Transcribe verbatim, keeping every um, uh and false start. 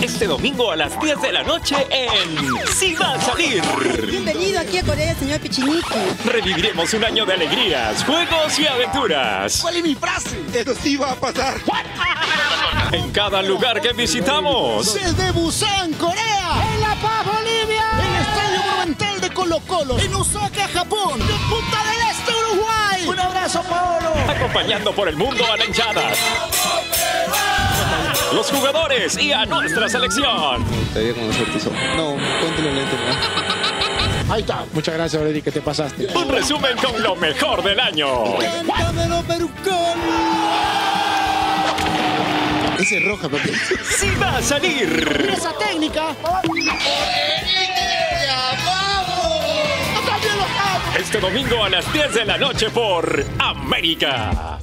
Este domingo a las diez de la noche en Si Va a Salir. Bienvenido aquí a Corea, señor Pichiniki. Reviviremos un año de alegrías, juegos y aventuras. ¿Cuál es mi frase? Esto sí va a pasar. En cada lugar que visitamos. Desde Busan, Corea. En La Paz, Bolivia. En el Estadio Monumental de Colo Colo. En Osaka, Japón. En Punta del Este, Uruguay. Un abrazo, Paolo. Acompañando por el mundo a la hinchada, los jugadores y a nuestra selección. Te vi con suerte. No, póntelo lento. ¿no? Ahí está. Muchas gracias, Brady, que te pasaste. Un resumen con lo mejor del año. Cántamelo, Perucón. Ese es roja, papi. Si Va a Salir. Esa técnica. Este domingo a las diez de la noche por América.